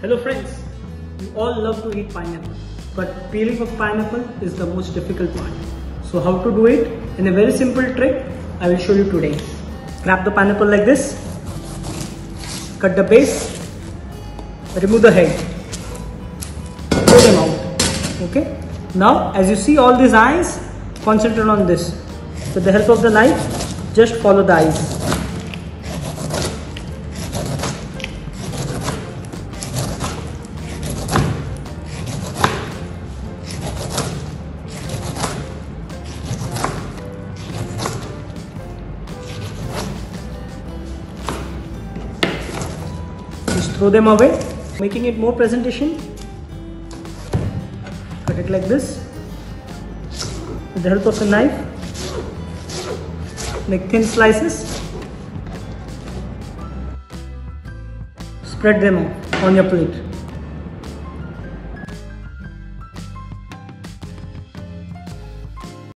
Hello friends, we all love to eat pineapple, but peeling of pineapple is the most difficult part. So how to do it? In a very simple trick, I will show you today. Grab the pineapple like this, cut the base, remove the head, throw them out. Okay? Now as you see all these eyes, concentrate on this. With the help of the knife, just follow the eyes. Just throw them away, making it more presentation. Cut it like this. With the help of a knife, make thin slices. Spread them out on your plate.